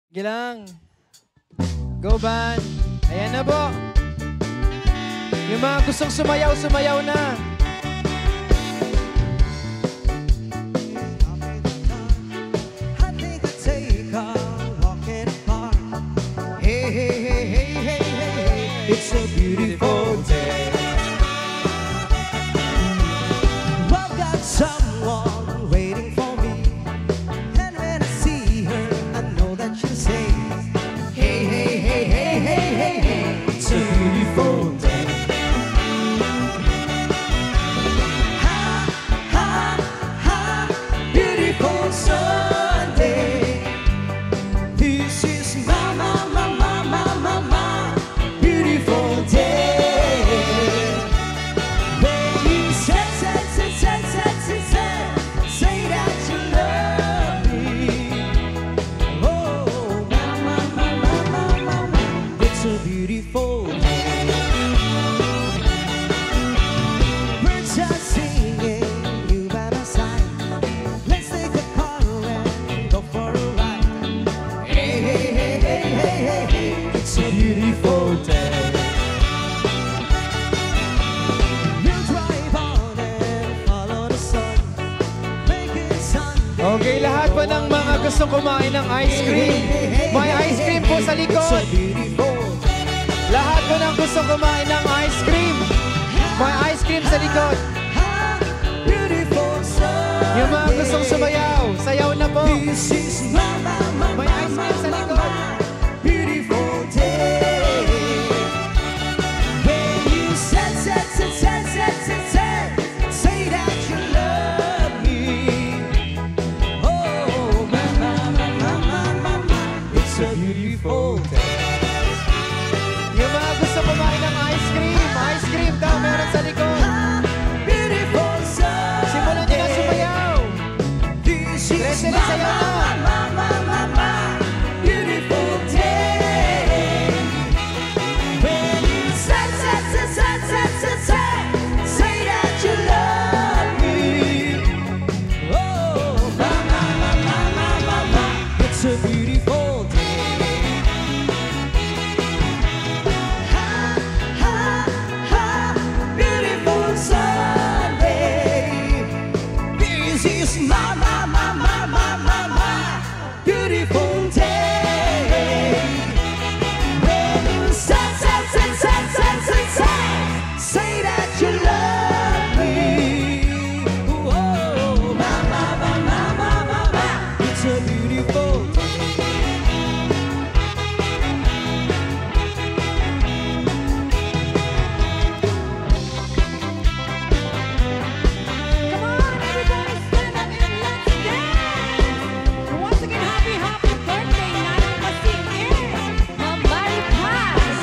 Gilang. Go band. Ayan na po. Yung mga gustong sumayaw, sumayaw na. Hey, hey, hey, hey, hey, hey, hey. It's a beautiful day. I've got someone waiting for me, and when I see her, I know that she'll say, hey, hey, hey, hey, hey, hey, hey. It's a beautiful day. Ha, ha, ha, beautiful Sunday. This is my beautiful day. When you say that you love me. Oh, it's a beautiful day. Birds are singing, you by my side. Let's take a car and go for a ride. Hey, hey, hey, hey, hey, hey, hey. It's a beautiful day. We'll drive on and follow the sun, making Sunday. Okay, lahat po ng mga gustong kumain ng ice cream. May ice cream po sa It's a likod. beautiful day. Lahat po ng gustong kumain ng ice cream. May ice cream sa likod. Beautiful Sunday. Yung mga gustong sumayaw, sayaw na po. This is May ice cream sa likod. beautiful day. When you say that you love me. Oh, it's a beautiful day. Yung mga gusto kumain ng ice cream daw meron sa likod. Beautiful Sunday. Simulan nyo na sumayaw. This is Ready na sayaw na. beautiful day. When you say that you love me. Oh, it's a beautiful day. Ha, ha, ha, beautiful Sunday. This is my beautiful day. When you say that you love me. Oh, it's a beautiful day. Come on, everybody, stand up and let's dance. And once again, happy birthday, Nana Masingin, Mambari Paz.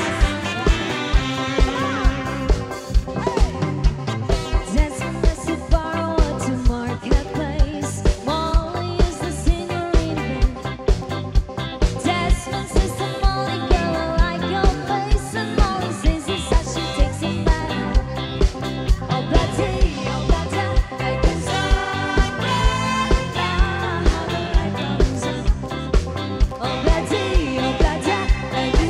Come on. Dancing the Subaru to Marketplace. Molly is the singer in band. Desmond says to Molly, girl, I like your face. And Molly says it's how she takes it back. Oh, Betty, like the sun, how the light comes up. Oh, Betty, like the sun, how the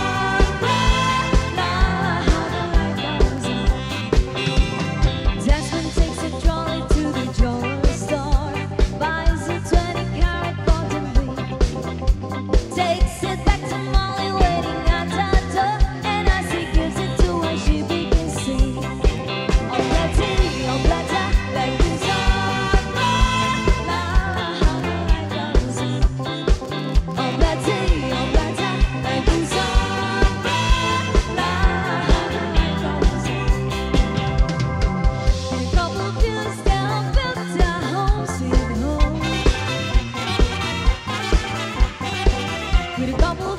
light comes up. Desmond takes a trolley to the jewelry store, buys a 20-carat golden ring, takes it back to Molly waiting at the door, and as he gives it to her, she begins singing. Oh, Betty, like the sun, how the light comes up. Oh, Betty, like the sun, how the light comes up. And a couple of years down, built a home, sweet home. With a couple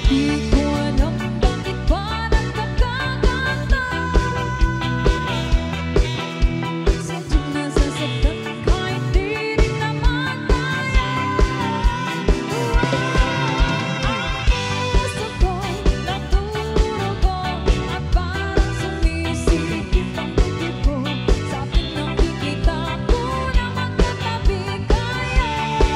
Di ko alam bakit ba nagkakaganda. Sadyang nasasaktan kahit di rin naman kaya. Gusto ko naturo ko at parang sumisikip ang puti ko. Sabi ng kikita ko na magkatabi kaya.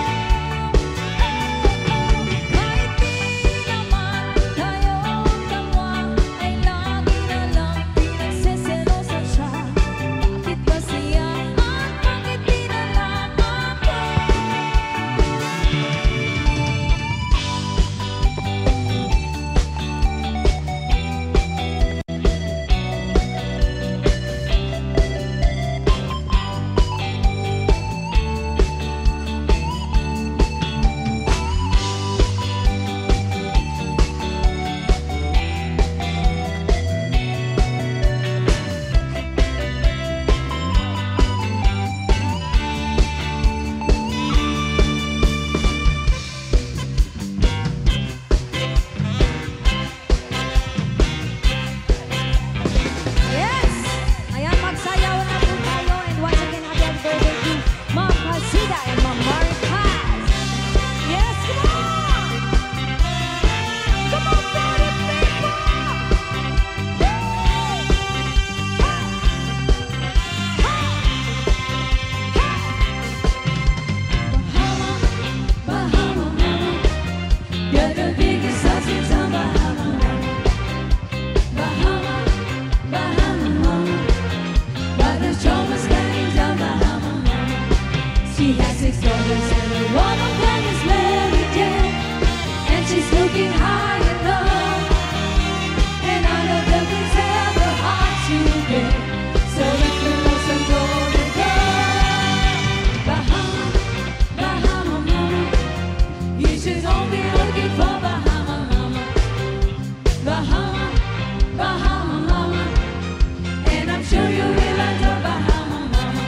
Kahit di naman tayo dalawa ay lagi na lang pinagseselosan siya. Bakit ba siya at bakit di na lang ako? Yes! Ayan, magsayaw na po tayo. And once again, happy birthday to Ma'am Hasida and Ma'am Maricaz. Yes, come on! Come on, party people! Bahama, Bahama, mama. You're the biggest sausage on Bahama. Bahama, Bahama, mama. But the show was getting down Bahama, mama. She has 6 daughters and one of them is married yet. And she's looking high in love. And none of them can tell her hard to get. So if you know some golden girl, Bahama, Bahama, mama. You should all be looking for Bahama, mama. Bahama, Bahama, mama. And I'm sure you will enjoy Bahama, mama.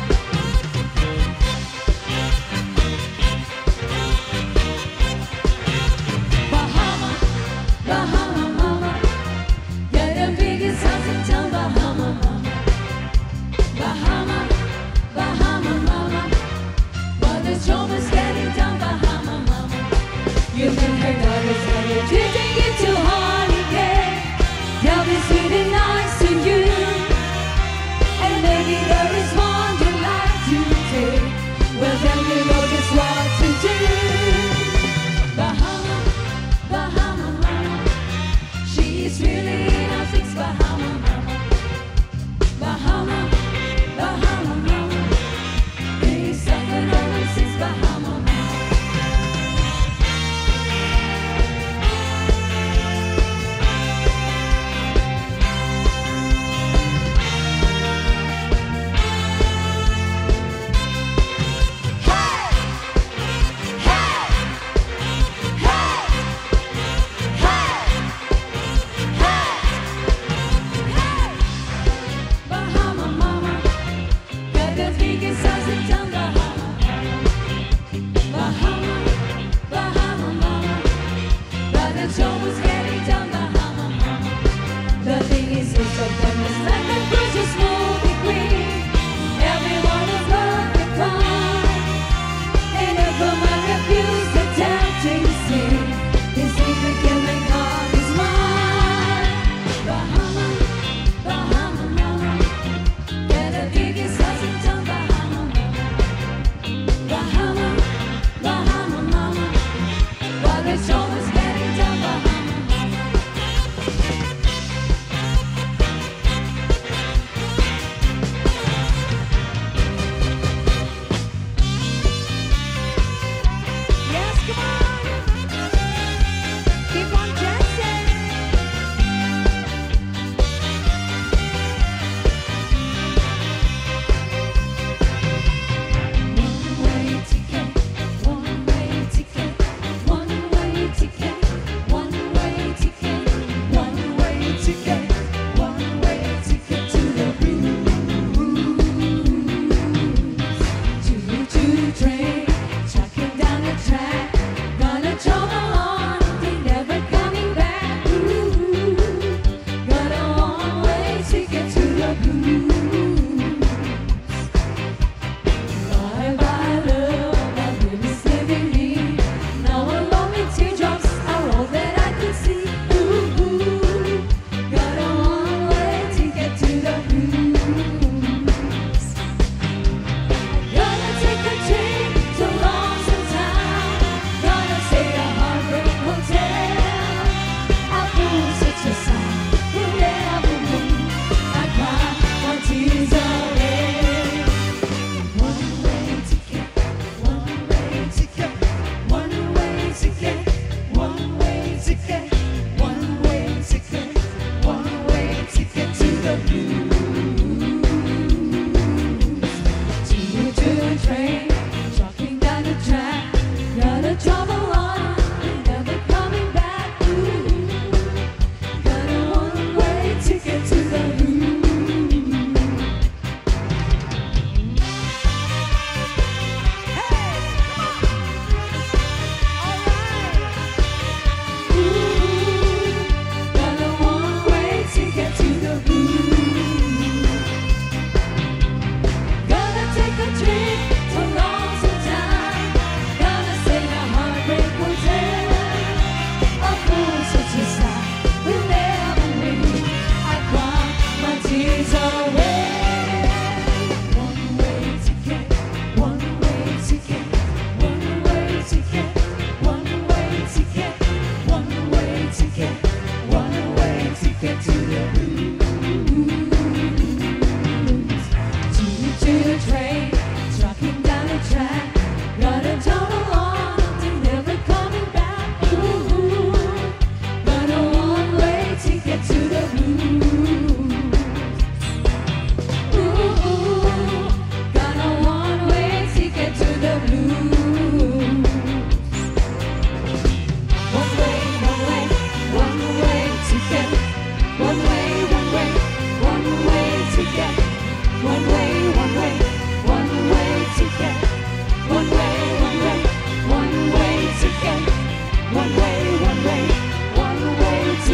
Bahama, Bahama, mama. You're the biggest house in town, Bahama, mama. Bahama, Bahama, mama. But the show is getting down, Bahama, mama. You've been her daughters and you're treating it too hard again. They'll be sweet and nice to you. And maybe there is one you like to take. Well, then you know just what to do. Bahama, Bahama, mama. She's really in a fix, Bahama, mama. Bahama, Bahama, mama. He's something always six, Bahama, mama. Bahama, mama. You're the biggest house in town, Bahama. Bahama, Bahama, mama. But the show was getting down, Bahama, mama. The thing is, it's so fun, it's like a precious movie queen. Everyone is looking fine. And if a man refused the tempting sin, his secret can make all his mind. Bahama, Bahama, mama. You're the biggest house in town, Bahama, mama. Bahama, Bahama, mama. But the show is getting down, Bahama, mama.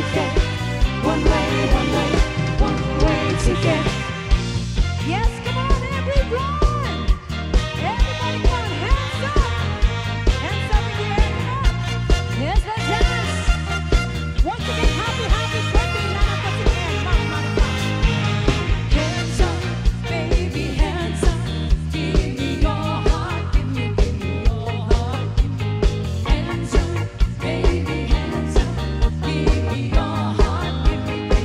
ticket. One way ticket. Yes, come on, everyone. Everybody, come on, hands up. Hands up in the air, come on. Yes, let's dance. Once again, happy birthday, Nana Katinel, Mama. Hands up, baby, hands up. Give me your heart, give me your heart. Hands up, baby, hands up. Give me your heart, give me your heart.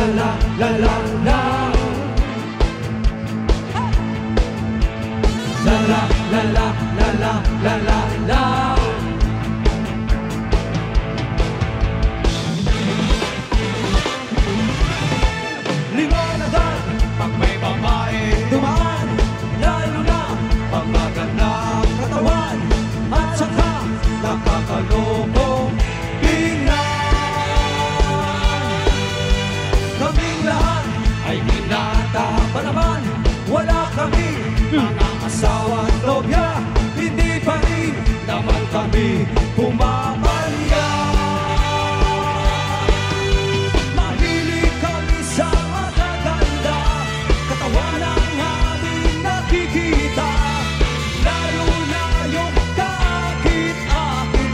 la la la la. La la la la la la la la la. Liwanagan pag may babae dumaan, lalo na pag magandang katawan at saka nakakalokong tingnan. Kaming lahat ay binata pa naman, wala kami mga asawa at nobya, hindi pa rin naman kami pumapalya. Mahilig kami sa magaganda, katawan ang aming nakikita, lalo na yung kaakit-akit.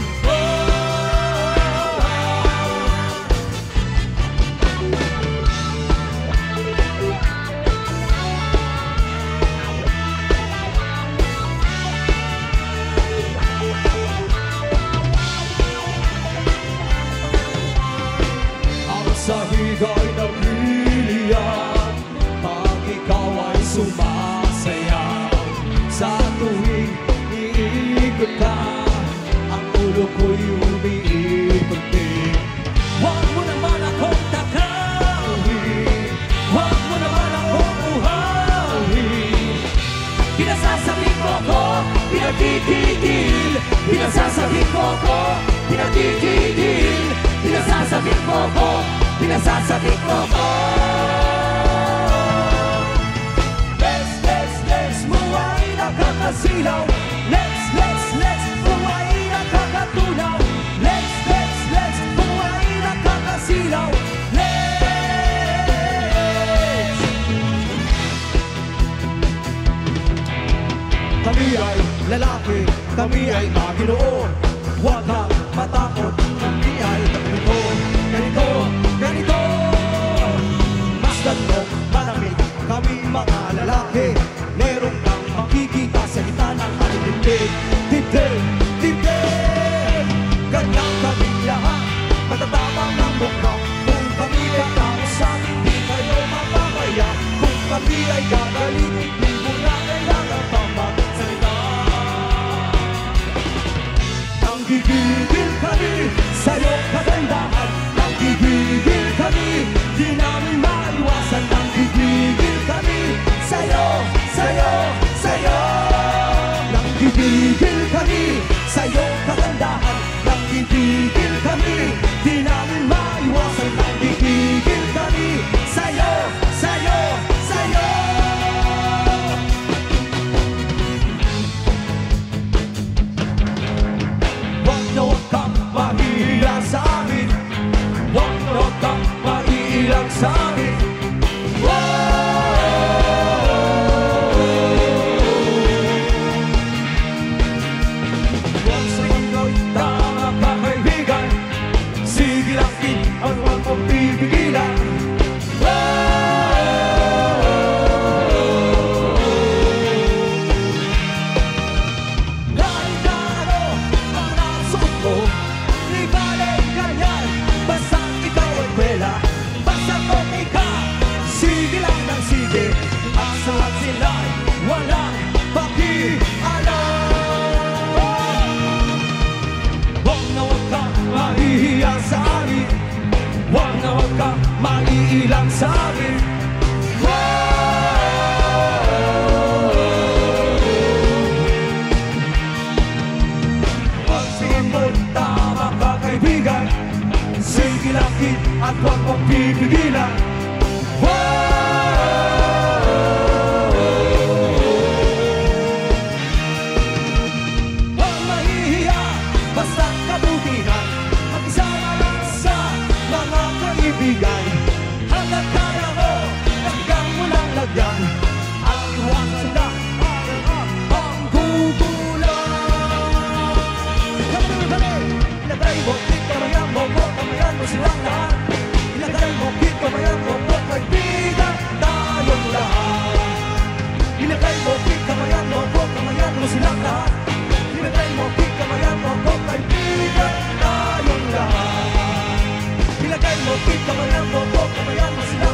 Sa higay ng liliyan, pag ikaw ay sumasayaw, sa tuwing iikot ka, ang ulo ko'y umiikot din. Huwag mo naman akong takawin, huwag mo naman akong uhahin. Pinasasabi ko ko, pinagkikigil, pinasasabi ko ko, pinagkikigil, pinasasabi ko ko, pinasasabi ko ko. Let's mo ay nakakasilaw, let's mo ay nakakatunaw, let's mo ay nakakasilaw, let's. Kami ay lalaki, kami ay Ginoo, huwag kang matakot, kami ay ganito, ganito, ganito. Masdan mo, malamig, kami mga lalaki, meron kang makikita sa gitna ng ating dibdib, dibdib, dibdib. Ganyan kami lahat, matatapang ng mukha, kung kami ay tao sa atin, di kayo mapapaya, kung kami ay gagaling, hindi mo na kailangan pa magsalita. Nanggigigil kami sa'yo kagandahan, nanggigigil kami, di namin maiwasan. Nanggigigil kami sa'yo, sa'yo, sa'yo. Nanggigigil kami sa'yo kagandahan, nanggigigil kami, di namin maiwasan. Nanggigigil kami sa'yo, sa'yo, sa'yo. Huwag na huwag kang mahihiya sa amin, huwag na huwag kang maiilang sa amin. Huwag sa mundo tama ka kaibigan, sige lang din ang huwag mong pipigilan. Kahit na ano ang nasuot mo, di balik ganyan, basta ikaw ay kwela, basta okay ka, sige lang ng sige, ang sahat sila'y walang pakialam. Huwag na huwag kang mahihiya sa amin, huwag na huwag kang maiilang sa amin. Huwag simon, tama ka kaibigan, sige langit at huwag mong pipigilan. Huwag mahihiya, basta kabutihan, mag-isama lang sa mga kaibigan. Hanggang kaya mo, hanggang mo lang lagyan, ang iwasan lang ang gugulan. Kami, ilagay mo, kamayan mo, kamayan mo silang lahat. Ilagay mo, kamayan mo, kaibigan tayong lahat. Ilagay mo, kamayan mo, kamayan mo silang lahat. Ilagay mo, kamayan mo, kaibigan tayong lahat. Ilagay mo, kamayan mo, kamayan mo silang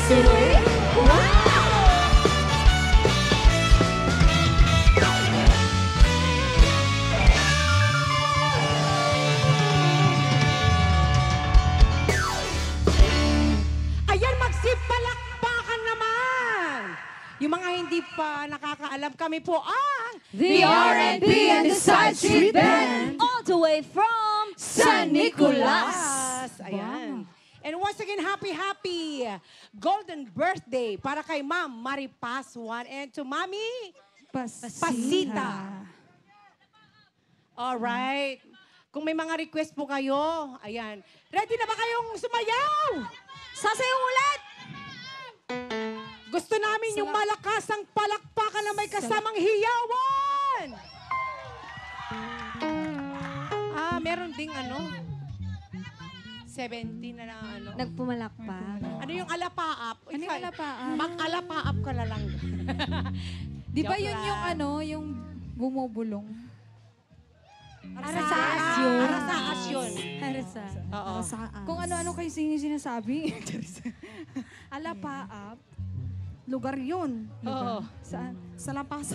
City. Wow! Ayan, magsipalakpakan naman! Yung mga hindi pa nakakaalam, kami po ang The R&B and the Side Street Band. All the way from San Nicolas. Ayan. And once again, happy golden birthday para kay Ma'am Maripaz Juan and to Mami Pasita. Alright. Kung may mga request po kayo, ayan. Ready na ba kayong sumayaw? Sasayaw ulit! Gusto namin yung malakasang palakpakan na may kasamang hiyawan. Meron ding 17 na Nagpumalakpak. Ano yung alapaap? Ano yung alapaap? Mag-alapaap ka na lang. Di ba Joke yun yung lang. yung bumubulong? Arasaas yun. Arasaas yun. Harasa. Oo. Kung ano-ano kayo sinasabi. Alapaap, lugar yun. Oo. Sa Lapas.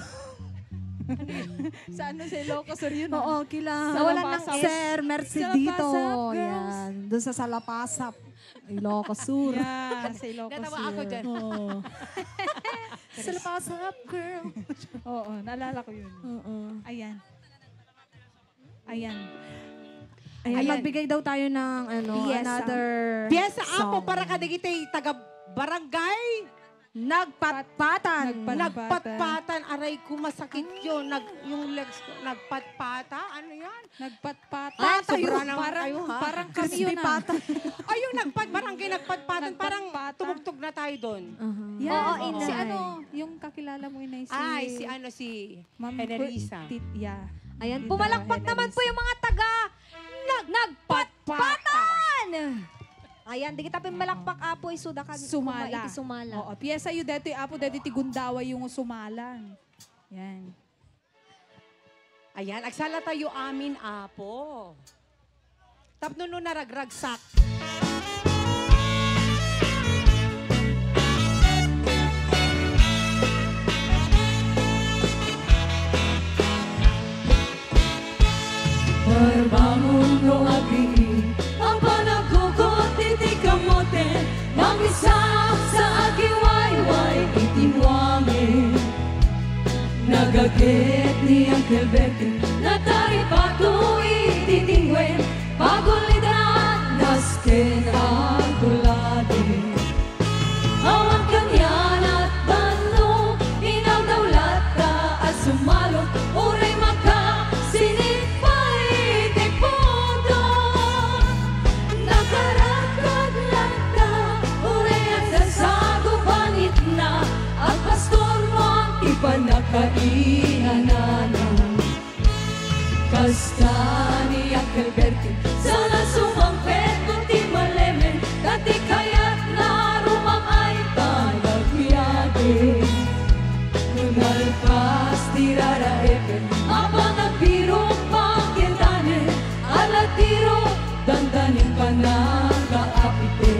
Sa ano, sa Ilocos Sur yun. Oo, kila Nawalan ng S. Sir Mercy Sa dito. Lapasap, girls. Yan. Doon sa Salapasap. Ilocos Sur. Yeah, sa Ilocos Natawa Sur. ako dyan. Oo. Salapasap, girl. Oo, naalala ko yun. Oo. Ayan. Ayan. Ayan, Ayan. magbigay daw tayo ng Piyesa. another Piyesa apo song. para kadigitay taga barangay. Nagpatpatan. Nagpatpatan. Aray ko, masakit yun. Yung legs ko, nagpatpata. Ano yan? Nagpatpatan. Sobra naman parang, kayo, ha? parang kami Crispy yun pata. Ay, yung barangay nagpatpatan. Parang Nagpatpatan. tumugtog na tayo doon. Yan. Oo, Si inay. ano, yung kakilala mo inay si... Ay, si Ma'am Enerisa. Yeah. Ayan, Tita pumalakpak naman po yung mga taga Nagpatpatan! Ayan, di kita pimalakpak apo isuda ka Sumala. iti sumala. Oo, piyesa yu deti apo deti tigundawa yung sumalang. Yan. Ayan, agsala tayo amin, apo. Tapno no naragragsak. Barbangon no agri ang panagkukot iti kamote nang isa sa aking wayway itinwangin. Nagagit ni Uncle Betty na taripato ititingwen pagulidran nasken ang kulati. Awan kanyan at bano inagdawlata at sumalo uray maka sinipay tikpodo. Nakarakad lata uray at sasagubanit na at pastor mo ang ipanakaihanana. Kasta ni Uncle Bertie sana sumangpet kunti malemen dati kaya't na rumang ay panagpiyade. Nunalpas tiraraepen apa nagbirong pagkintane alatiro dandanin pa nakaapite.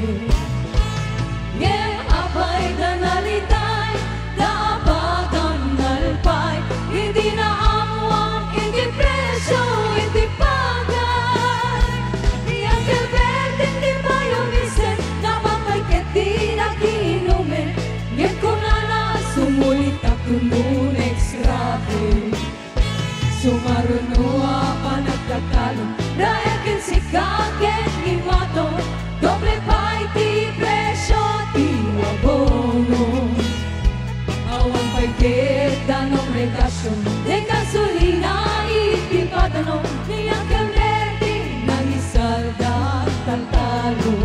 Apay danalitay daapagan nalpay hindi na amuang hindi presyo hindi pagay. Uncle Bert hindi pa yumisen napapagkat di nakiinumin ngayon ko na sumulit ako nun grabe. Sumarunua pa nagkakalo dahil kinsikakit imato doble pa iti presyo ti abono. Awang paigit danong regasyon de gasolina ipipadano ni Uncle Bertie nang isalda tantalo.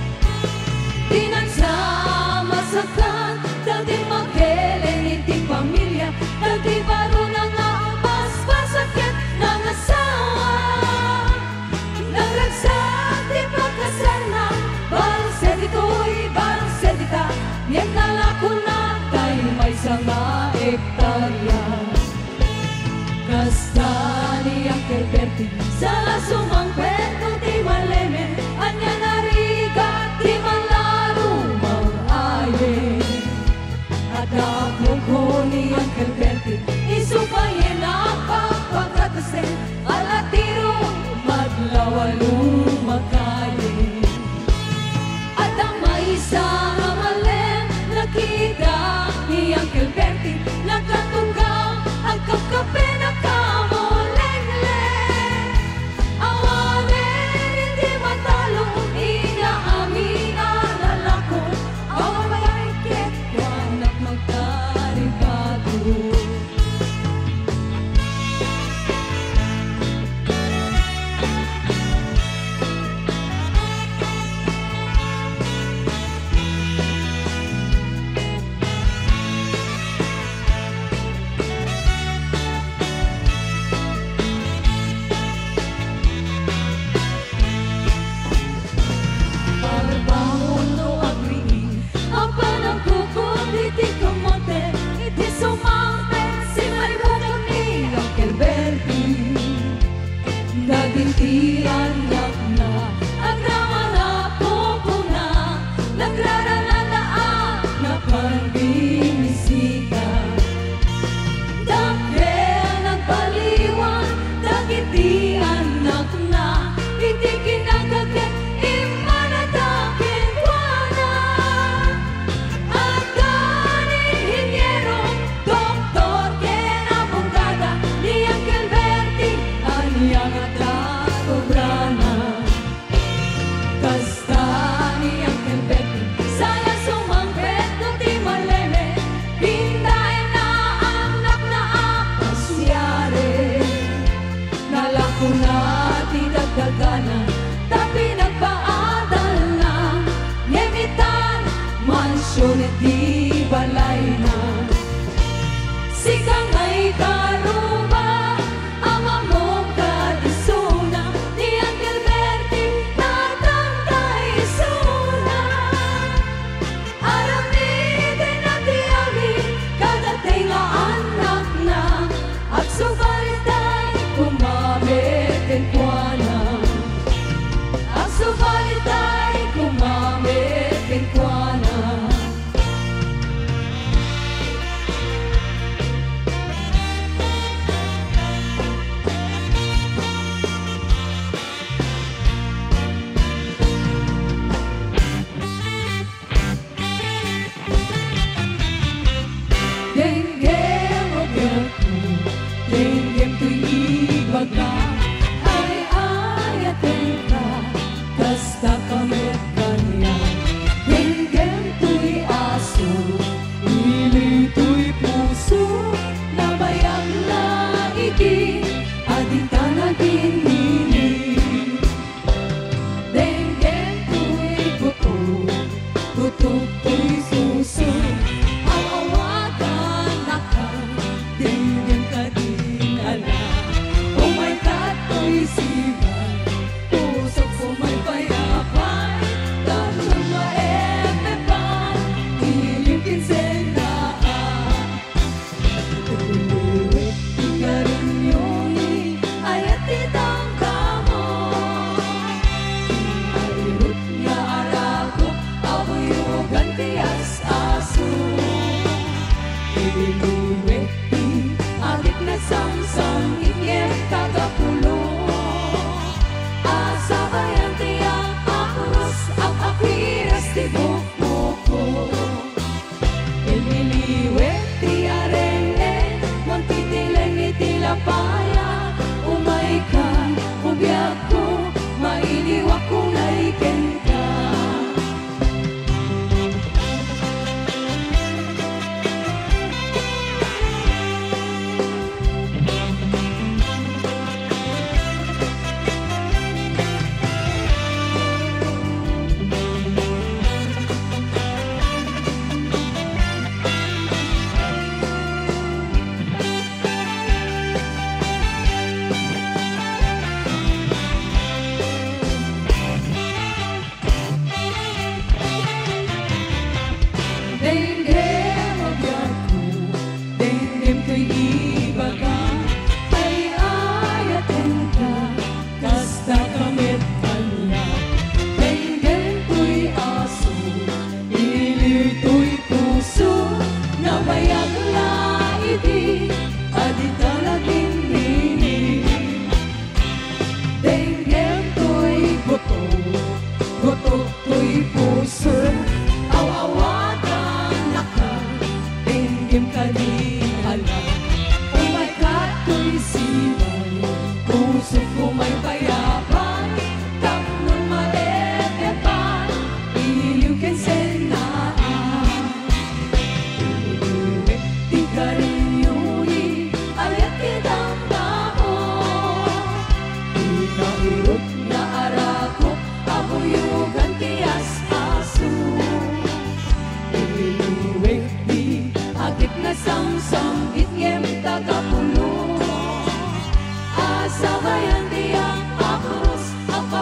Pinagsama sa kan dati maghelen iti pamilya dati baro na nga ang paspasakit ng asawa. Nagragsak di pagkasal na barang sedito'y barang sedita niyang nalako na tayo may sama ektarya. Kasta ni Uncle Bertie sa sumang kwento di malemen anya narigat di malaro mang ayo.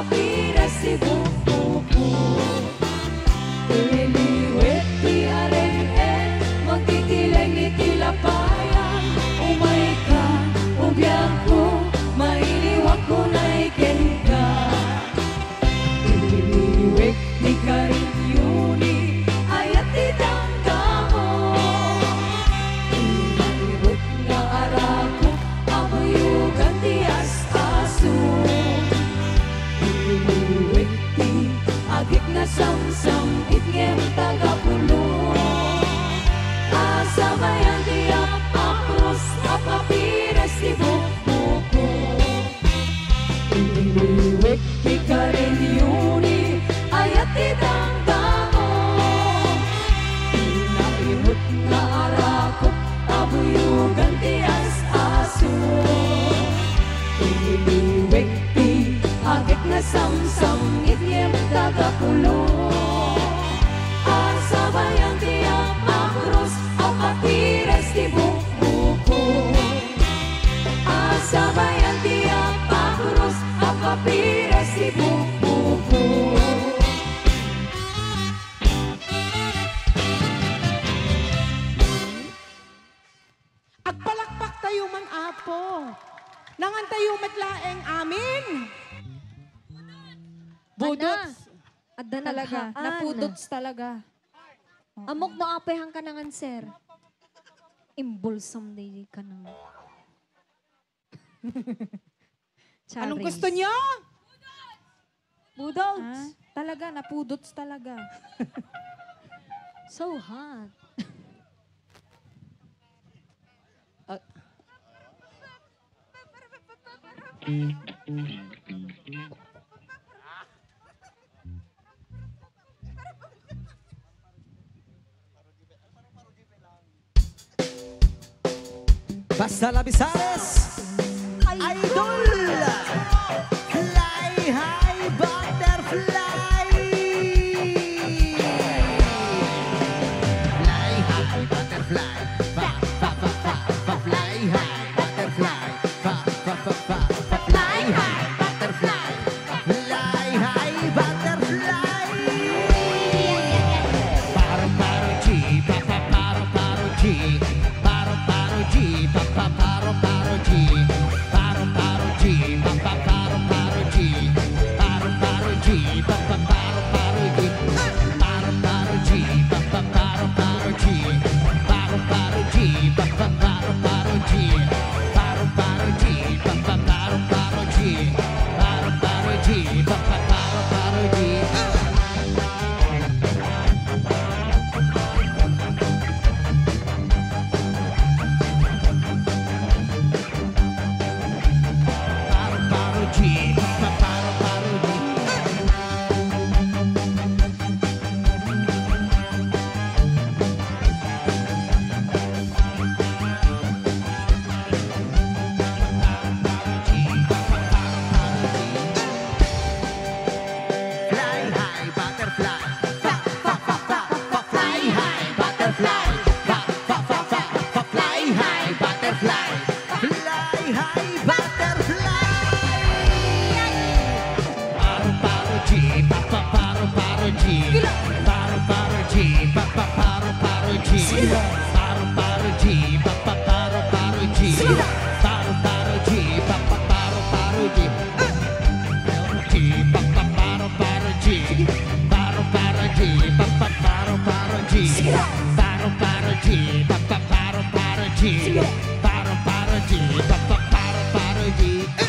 papiras si bububu. Ililiwit ti areng magtitilay ni tilapayan. Umay ka, ubyan ko, mailiwag ko na iken ka. Ililiwit ti karinyuni, ayat ti damdamo. Ililiwit nga arako, abuyugan ti as-aso. Ililiwit ti agik na samsam, itngem tagapulo. Asabayan ti apakros, apapiras ti bubuko. Ililiwit ti karinyuni, ayat ti damdamo. Inaimot na arakot, abuyugan ti as-aso. Ililiwit ti agik na samsam, itngem tagapulo. Asabayan ti apakros, apapiras ti bubuko. Asabayan ti apakros, apapiras ti bubuko. Agpalakpak tayo man apo. Nangan tayo matlaeng amin. Budots. Adda Talaga, naghaan. napudots talaga. Amok no apehang ka nangan, sir. Imbulsam day ka nang. Anong gusto niyo? Budots. Ah, talaga, napudots talaga. So hot. Basta Labisares, Idol! Fly high butterfly! Fly high butterfly, fa fa fa fa fa fly high butterfly, fa fa fa fa fa fly high butterfly, fly high butterfly. Paro paro chi, pa pa paro paro chi, paro paro chi, pa pa paro paro chi, paro paro chi, pa pa paro paro chi, paro paro chi, pa pa paro paro chi, paro paro chi, pa pa paro paro chi, paro paro chi, pa pa paro paro chi, paro paro chi, pa pa paro paro chi, paro paro chi, pa pa paro paro chi. Paro paro chi, pa pa paro paro chi. Fly high butterfly, fa fa fa fa fa fly high butterfly, fa fa fa fa fa fly high butterfly, fly high butterfly. Paro paro chi, pa pa paro paro chi, paro paro chi, pa pa paro paro chi, paro paro chi, pa pa paro paro chi, paro paro chi, pa pa paro paro chi. Pa pa paro paro chi, paro paro chi, pa pa paro paro chi, paro paro chi, pa pa paro paro chi, paro paro chi, pa pa paro paro chi.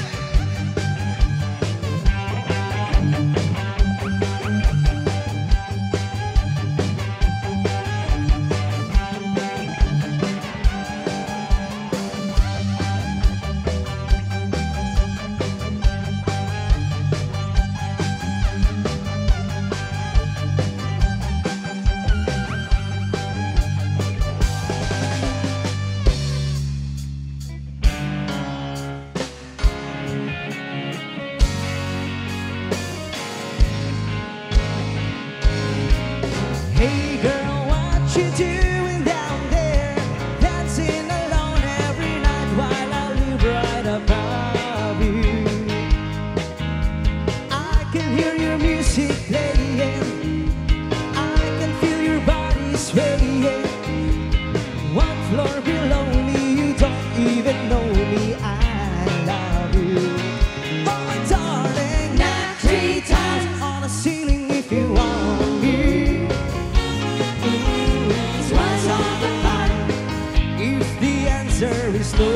Hey girl, what you doing down there? Dancing alone every night while I live right above you. I can hear your music playing. I can feel your body swaying. One floor below me, you don't even know me. I love you. Oh, my darling, knock 3 times on the ceiling if you want me. Twice on the pipe if the answer is no.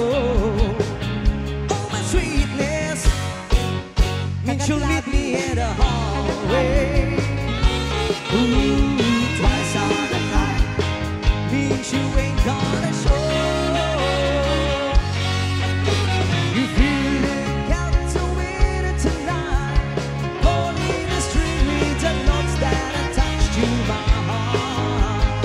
Oh, my sweetness means you'll meet me in the hallway. Ooh, twice on the pipe means you ain't gonna show. You feel it, got to win it tonight. Holding the string with the notes that attach to my heart.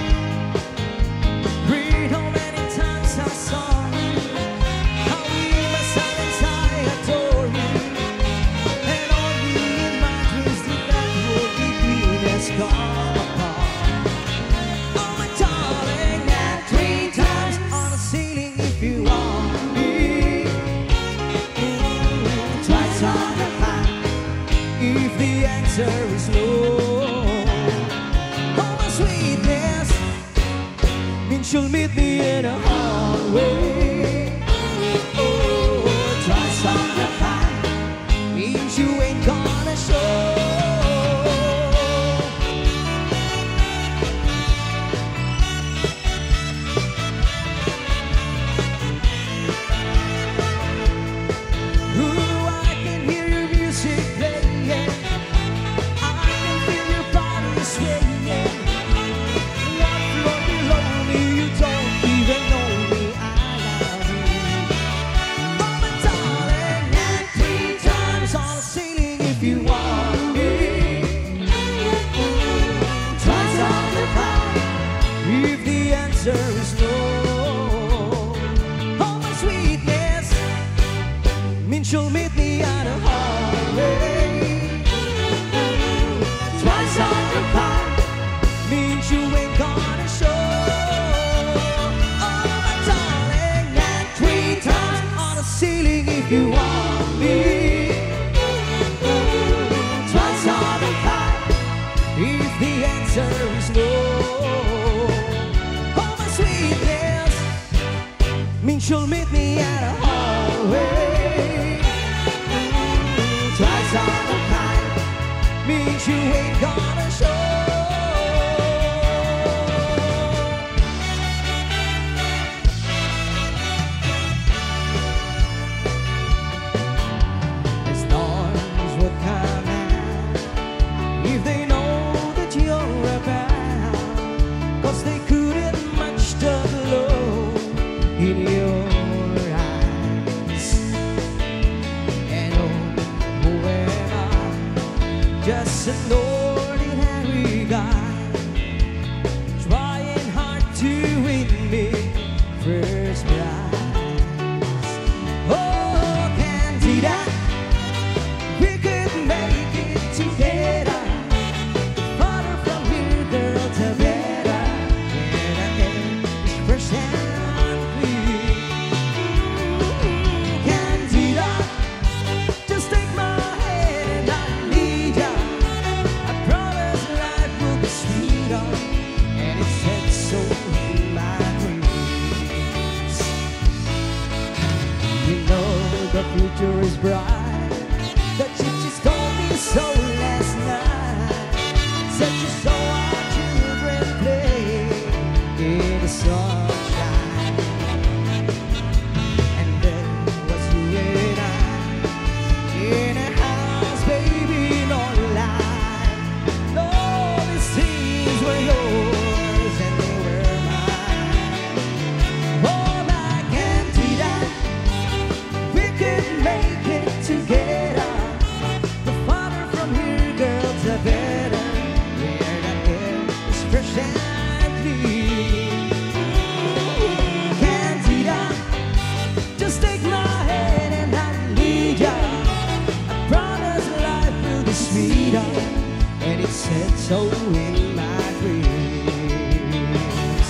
Read how many times I saw you, how in my silence I adore you, and only in my dreams did that word between us come apart. Oh, my darling, knock 3 times on the ceiling if you want me. Twice on the pipe if the answer is no. Oh, my sweetness means you'll meet me in a hallway. Oh, twice on the pipe means you ain't gonna show. Ooh, I can hear your music playing. I can feel your body swaying. One floor below me, you don't even know me. I love you. Oh, my darling, knock 3 times on the ceiling if you want me. Twice on the pipe if the answer is no. Oh, my sweetness means you'll meet me at a hallway. Twice on the pipe means you ain't gonna show. Oh, my darling, knock 3 times on the ceiling if you want me. Twice on the pipe if the answer is no. Oh, my sweetness means you'll meet me at a hallway. Twice on the pipe means you ain't gonna show. The storms will come out if they know that you're about, 'cause they couldn't match the glow in your eyes. And oh, who am I? Just an ordinary guy, trying hard to win me first prize. Oh, Candida, we could make it together. Farther from here, girl, to better. And I can express and clear. Candida, just take my hand and I lead ya. I promise life will be sweeter, and it said so in my dreams. You know the future is bright. The gypsies told me so last night. Said you saw our children play in the sunshine, and there was you and I in a house, baby, no lie. All these things were yours and they were mine. Oh, my Candida, we could make it together. The farther from here, girl, the better. Where the air is fresh and clean. Candida, just take my hand and I'll lead ya. I promise life will be sweeter, and it said so in my dreams.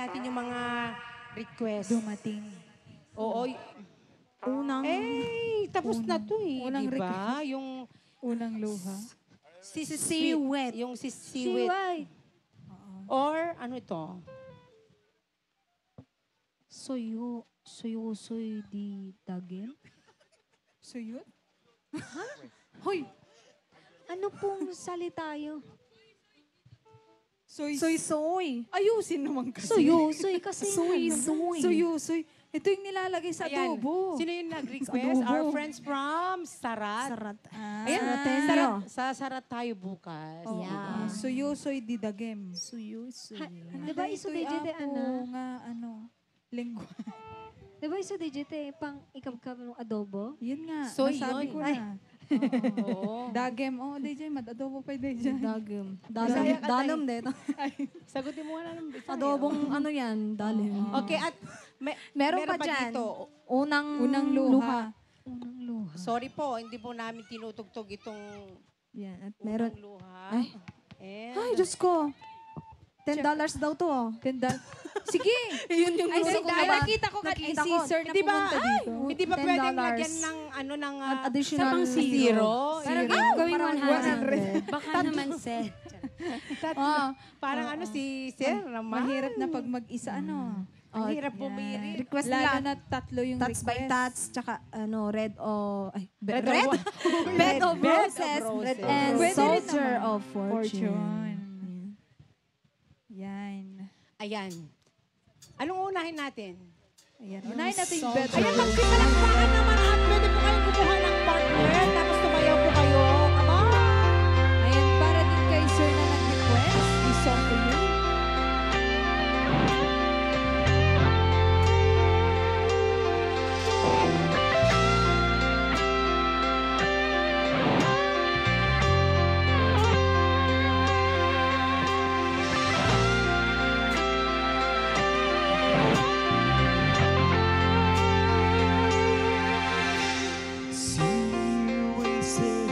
natin yung mga request. Dumating. Oo. Unang... Tapos na to eh. Unang Diba? request. Yung Unang luha. si Siwet. Yung si Siwet. Siway. Or ano ito? Soy di dagem. Suyot? Hoy! Ano pong salita yun? Soy. Soy. Ayusin naman kasi. Soy kasi. Soy. Ito yung nilalagay sa Ayan. adobo. Sino yung nag-request? adobo. Our friends from Sarat. Sarat. Ayan, Saratenyo. Sarat, sa Sarat tayo bukas. Yeah. Soy didagem. Diba iso digite Nga, lingwa. Diba iso digite pang ikabkab ng adobo? Yun nga, Soy nasabi yun. ko Ay. na. Oo. Dagem, DJ, mad-adobo pa DJ. Dagem. Bisaya ka, Dalam tay. dito. Sagutin mo nga na ng Bisaya. Adobong ano yan, dalim. Okay, at Meron pa dyan. dito. Unang luha. Unang luha. Sorry po, hindi po namin tinutugtog itong Yan. At meron meron. luha. Ay. And, Ay, Diyos ko. $10 daw to. Oh. Sige! Yun yung Ay, gusto ko ba? nakita ko nga Nakita si ko. sir na Hindi ba, pumunta dito. hindi ba $10. pwedeng lagyan ng ng Additional sa pang zero. Parang Gawing 100. Baka naman, Seth. parang si Sir naman. Mahirap na pag mag-isa, Ang hirap bumiri. Request Lalo nila. na tatlo yung Tats request. by tats, tsaka red o... Ay, Red red? of- Bed of Bed of roses. roses. And Pwede rin Soldier naman. of Fortune. Yan. Ayan. Anong unahin natin? Ayan. Unahin natin yung bed. Ayan, magpipalakpakan naman at pwede po kayong kumuha ng partner tapos tumayaw po kayo. Come on! Ayan, para din kay sir na nag-request. This song for you. See you wasted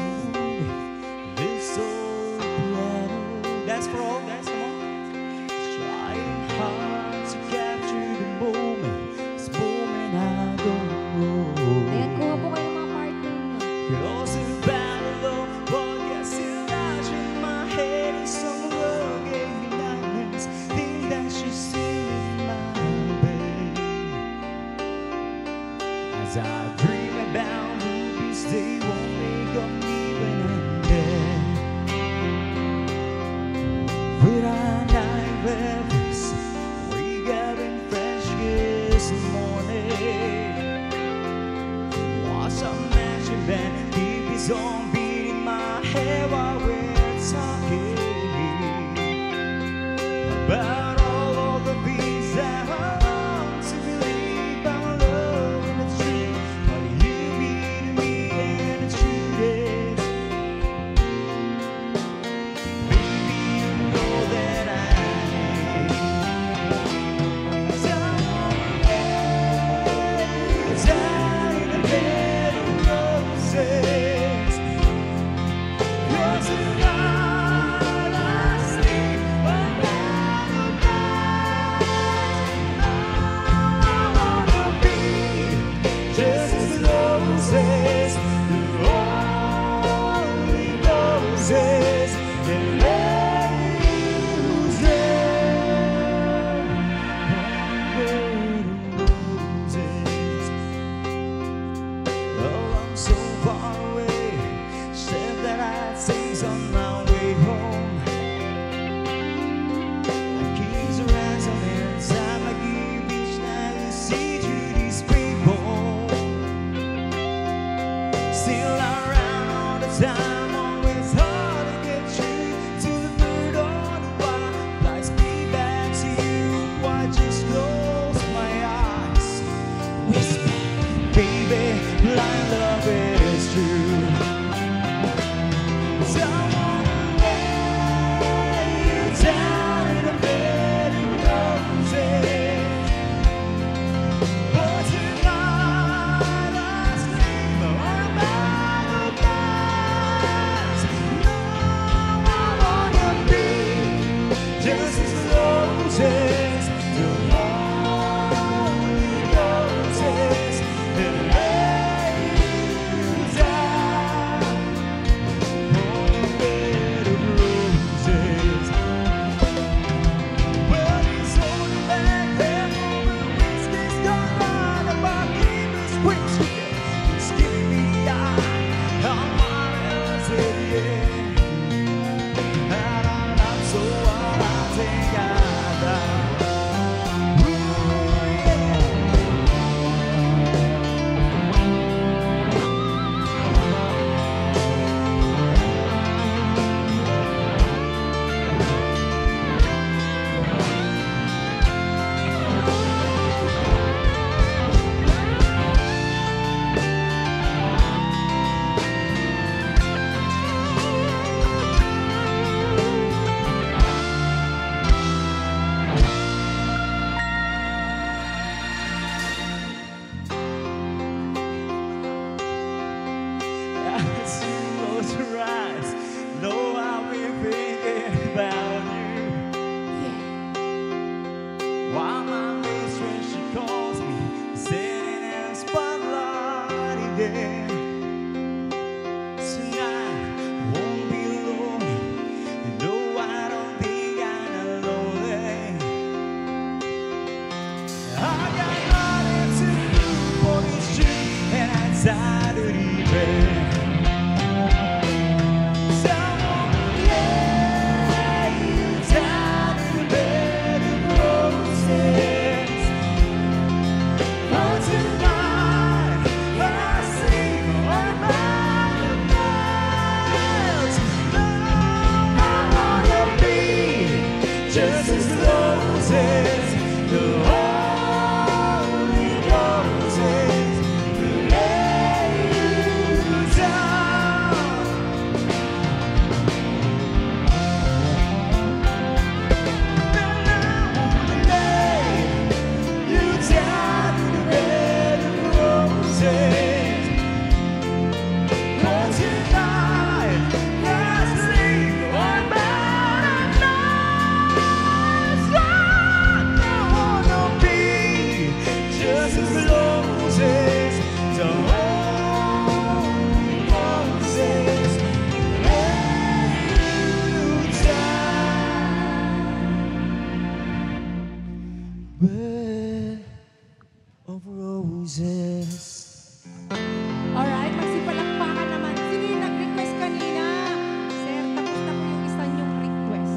bed of roses. Alright, magsipalakpakan naman. Sino yung nag-request kanina? Sir, tapos na po yung isa niyong request.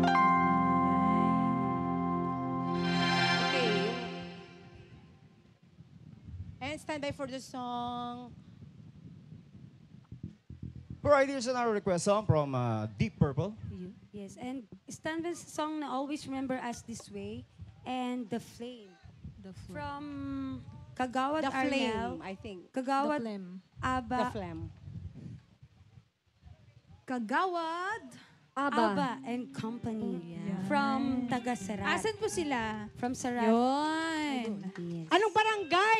Okay. And stand by for the song. Alright, here's another request song from Deep Purple. Yes, and stand by the song na Always Remember Us This Way and The Flame. From Kagawad The Arnel, Flame, I think. Kagawad The Aba, Flame. Kagawad. Aba and Company. From Taga Sarat. Asan po sila? From Sarat. Yun. Yes. Anong barangay?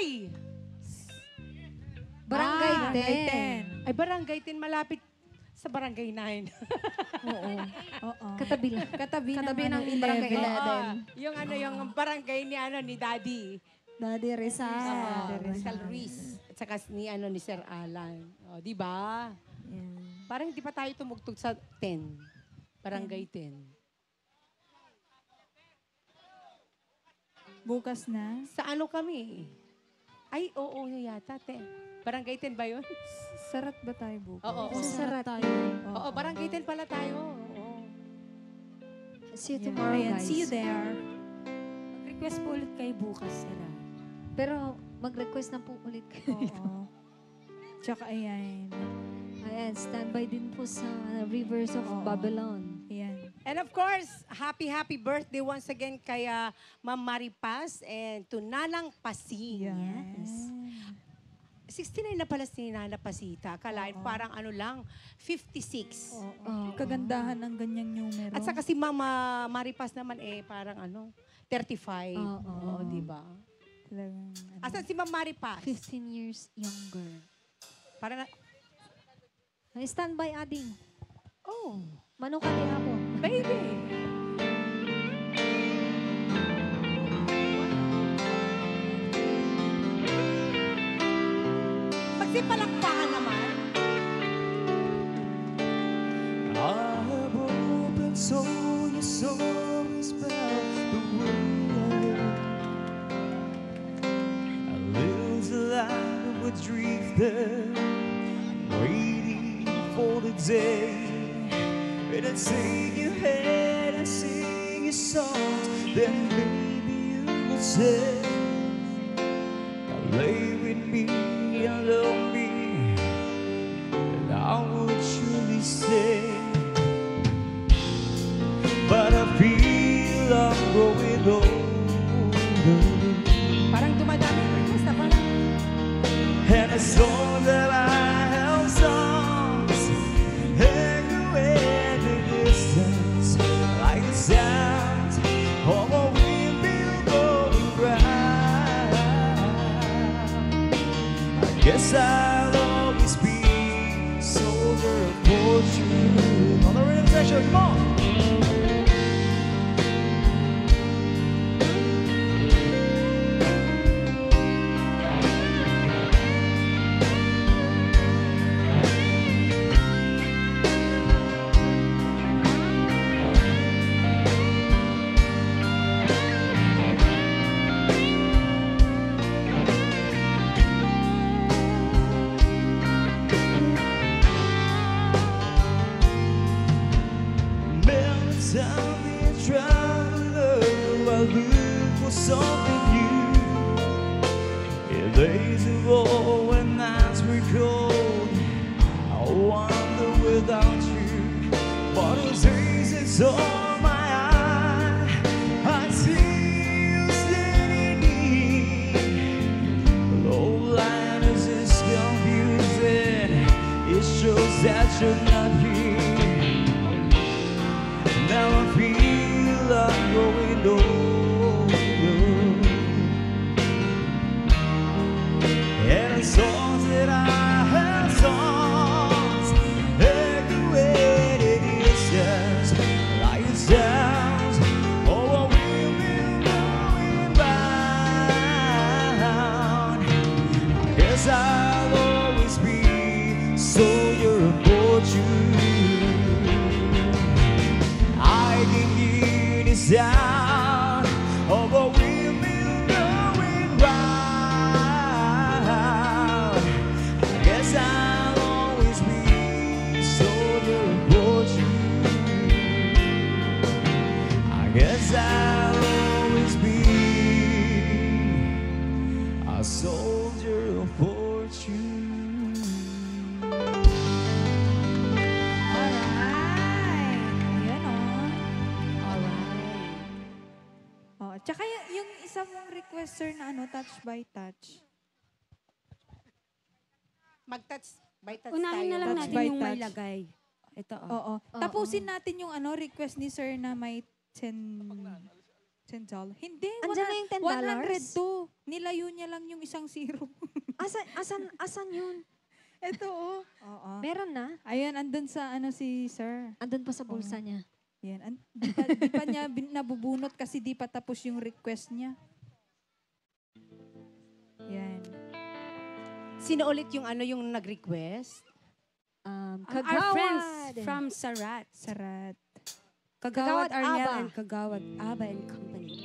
Barangay Barangay 10. 10. Ay, barangay 10 malapit sa barangay 9. Oo. Katabi lang. Katabi ng ng barangay 11. 11. Yung ano, yung barangay ni Daddy. Daddy Rizal. Rizal Ruiz. At saka ni Sir Alan. O, di ba? Parang hindi pa tayo tumugtog sa 10. Barangay 10. Bukas na. Sa ano kami? Ay, oo yata, 10. Barangay 10 ba yun? Sarat ba tayo bukas? Oo. Sa Sarat. Oo, barangay 10 pala tayo. Oo. See you Yeah. tomorrow, Ayan, guys. see you there. Request po ulit kayo bukas, Sarah. Pero mag-request na po ulit kayo. Oo. Tsaka ayan. Ayan, standby din po sa Rivers of Oo. Babylon. Ayan. And of course, happy birthday once again kay Ma'am Maripas and to Nanang Pasi. Yes. 69 na pala si Nana Pasita. Akalain parang ano lang, 56. Oo. Kagandahan ng ganyang numero. At saka si Mama Maripas naman parang 35. Oo. Oo, di ba? Talagang, Asan si Ma'am Maripas? 15 years younger. Para na, Ay, standby, Ading. oh, Manong kaliha po. baby. Magsipalakpakan naman. I have opened so your soul is about the way I live. I live the life of a drifter, waiting for the day when I take your hand and sing your songs. Then maybe you will say, lay with me and love me, and I would surely say, but I feel I'm growing older, Parang dumadami ang request na pala. and the song that I have songs echo in the distance like the sound of a windmill going round. I guess I'll always be soldier of fortune. On the rhythm section, come on. Tell me traveler, I look for something new. In days of old when nights were cold, I wander without you. But those days it's on my eye, I see you standing near. Low liners is confusing, it shows that you're not here. Now I feel I'm growing older, and the songs that I have songs echo in the distance like the sounds of a windmill going round. I guess I'll always be soldier of fortune. I can hear the sound of a wheel Yes, I'll always be a soldier of fortune. Alright. Ayan o. Alright. Oh, tsaka yung isa mong requester na ano, touch by touch. Mag-touch by touch Unahin na lang Touch natin by yung may touch. lagay. Ito, oh. Oo. Tapusin natin yung ano, request ni sir na may $10. Hindi, Andyan na yung $10? 102. Nilayo niya lang yung isang zero. Asan yun? Ito oh. Oo. Meron na? Ayan, andun sa ano si sir. Andun pa sa bulsa niya. Yan. Di pa niya nabubunot kasi di pa tapos yung request niya. Yan. Sino ulit yung ano yung nag-request? Our Kagawad. friends from Sarat. Sarat. Kagawad Kagawad Arnel Aba. and Kagawad Aba and Company.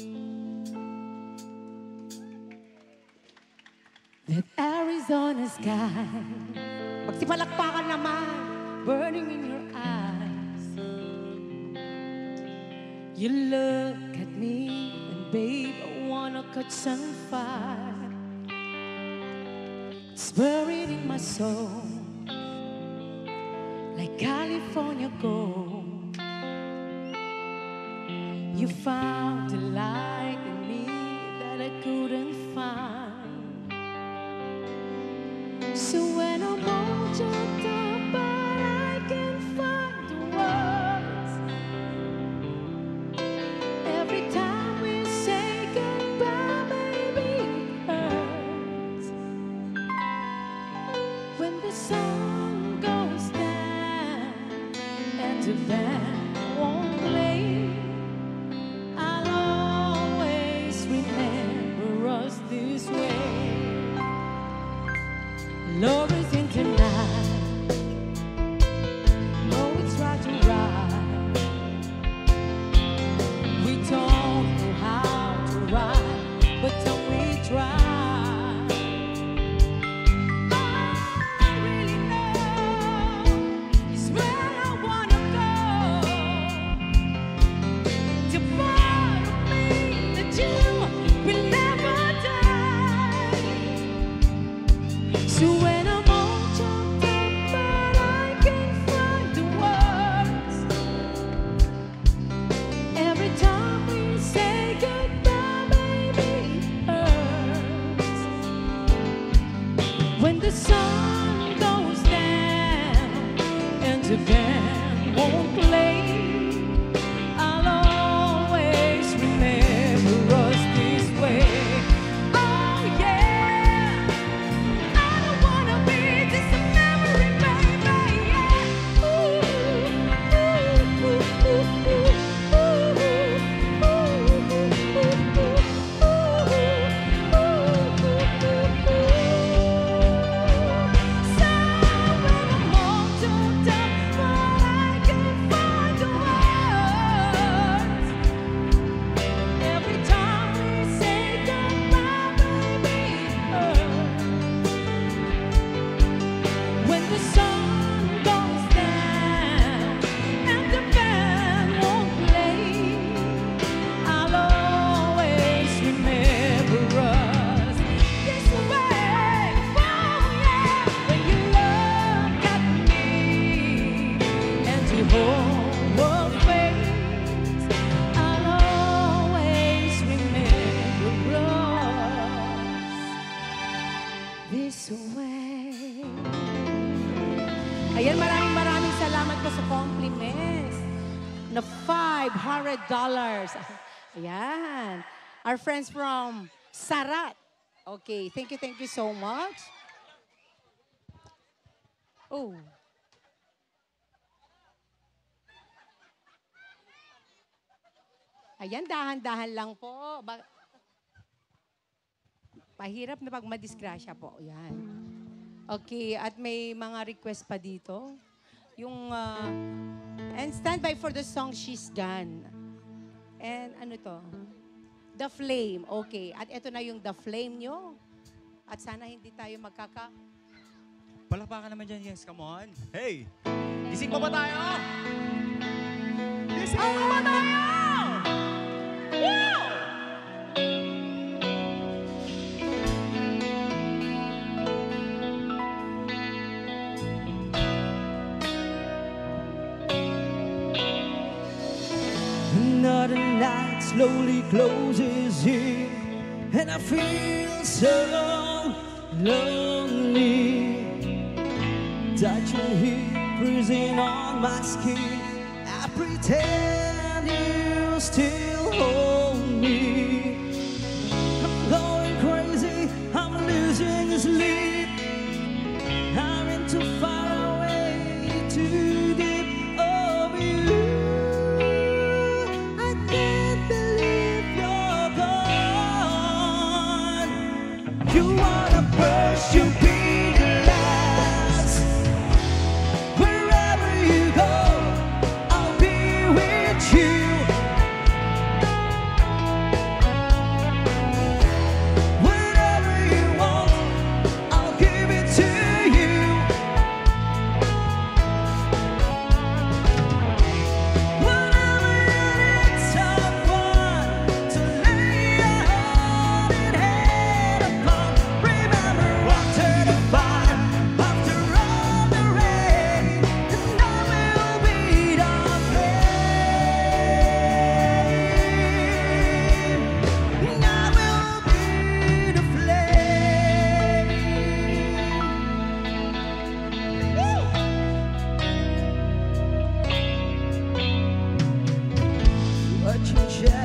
That Arizona sky, magsipalakpakan naman, burning in your eyes. You look at me, and babe, I wanna catch on fire. It's buried in my soul, like California gold. You found the light in me that I couldn't find. So when I'm all choked up, but I can't find the words. Every time we say goodbye, baby, it hurts. When the sun goes down and the band won't play, I'll always remember us this way. Love is in tonight. No, it's right to ride. We don't know how to ride, but don't we try? All I really know is where I wanna go. The part of me that you will never die. So when I'm all choked up, but I can't find the words. Every time we say goodbye, baby, it hurts. When the sun goes down and the band won't play, I'll always remember us this way. Oh yeah. I don't wanna be just a memory, baby. Yeah. So when I'm all choked up, but I can't find the words. Every time we say goodbye, baby, it hurts. When the sun goes down and the band won't play, I'll always remember us this way. Oh yeah, when you look at me and you hold our face, I'll always remember us this way. Ayan, maraming salamat po sa compliments na $500. Ayan. Our friends from Sarat. Okay, thank you so much. Oh. Ayan, dahan-dahan lang po. Pahirap na pag madisgrasya po. Ayan. Okay, at may mga request pa dito. Yung, and stand by for the song She's Gone. And ano to? The Flame. Okay, at ito na yung The Flame nyo. At sana hindi tayo Palakpakan naman dyan, yes, come on. Hey, gising pa ba tayo? Gising pa ba tayo? but the night slowly closes in, and I feel so lonely. Touching heat freezing on my skin, I pretend you still hold me. I'm going crazy, I'm losing sleep. I'm in too far away, too deep of you. I can't believe you're gone. You wanna burst, you be the last. Wherever you go, I'll be with you. Whatever you want, I'll give it to you. Whenever you need someone to lay your heart and head upon, remember after the fire, after all the rain, and I will be the flame. And I will be the flame. Watching shadows